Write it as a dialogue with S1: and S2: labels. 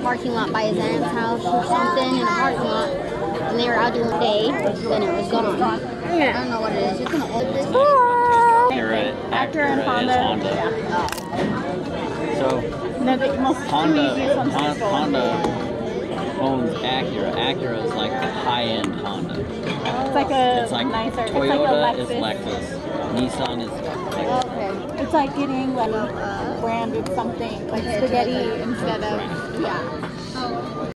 S1: parking lot by his aunt's house or something in a parking lot. And they were out doing a day, then it was gone. I don't know what it is. It's an old business.
S2: Acura is Honda.
S1: Yeah.
S2: So Honda owns Acura. Acura is like the high-end Honda.
S3: It's like a nicer.
S2: Toyota
S3: it's like a Lexus.
S2: is Lexus. Nissan is
S1: Okay.
S3: It's like getting like branded something like spaghetti instead of
S1: Yeah.